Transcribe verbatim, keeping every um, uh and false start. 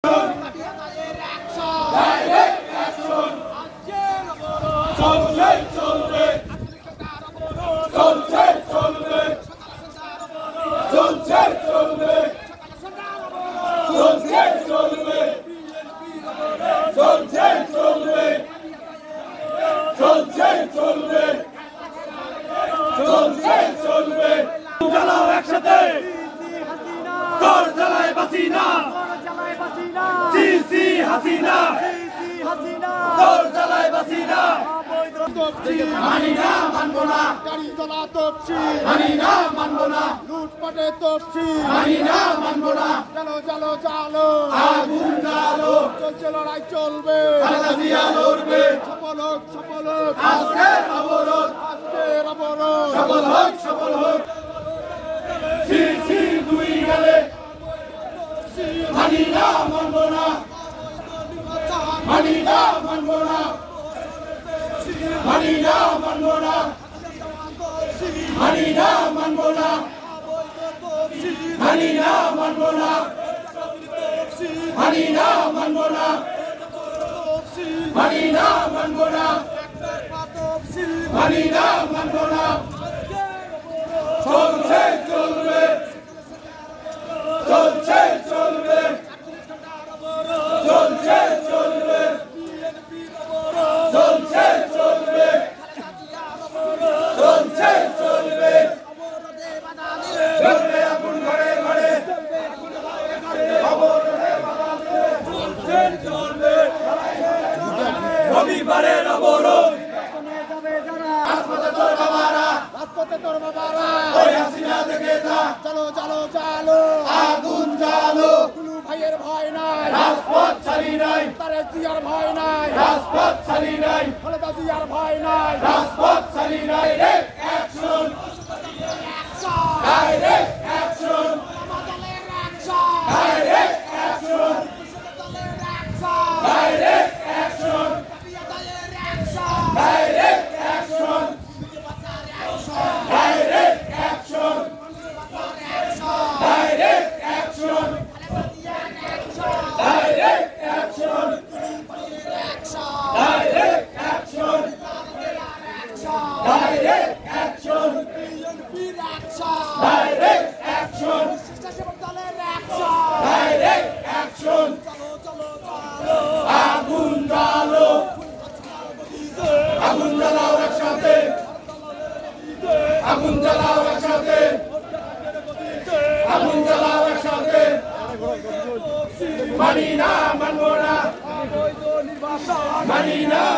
মানিনা মানবনা গাড়িতলা তপসি মানিনা মানবনা লুটপাটে তপসি মানিনা মানবনা চলো চলো চলো আগুন জ্বালো চলছে লড়াই চলবে খালেদা জিয়া লড়বে সফল হোক সফল হোক আজকের অবরোধ আজকের অবরোধ সফল হোক সফল হোক সি সি দুই গেলে মানিনা মানবনা মানিনা মানবনা মানিনা মানবনা মানিনা মানবনা মানিনা মানবনা মানিনা মানবনা মানিনা মানবনা মানিনা মানবনা চলছে চলবে চলছে চলবে চলছে চলবে চলছে চলবে চলছে চলবে চলবে আগুন ঘরে ঘরে অবরোধে চলছে চলবে রবিবারের অবরোধ রাজপথে তোর বাবারা রাজপথে তোর বাবারা ওই হাসিনা দেখে যা চলো চলো চলো আগুন জ্বালো কুলু ভাইয়ের ভয় নাই রাজপথ ছাড়ি নাই তারে জিয়ার ভয় নাই রাজপথ ছাড়ি নাই খালেদা জিয়ার ভয় নাই রাজপথ ছাড়ি নাই direct action direct action direct action direct action direct action direct action direct action direct action direct action direct action direct action direct action আগুন জ্বালো আগুন জ্বালাও একসাথে আগুন জ্বালাও একসাথে আগুন জ্বালাও একসাথে মানিনা মানবনা মানিনা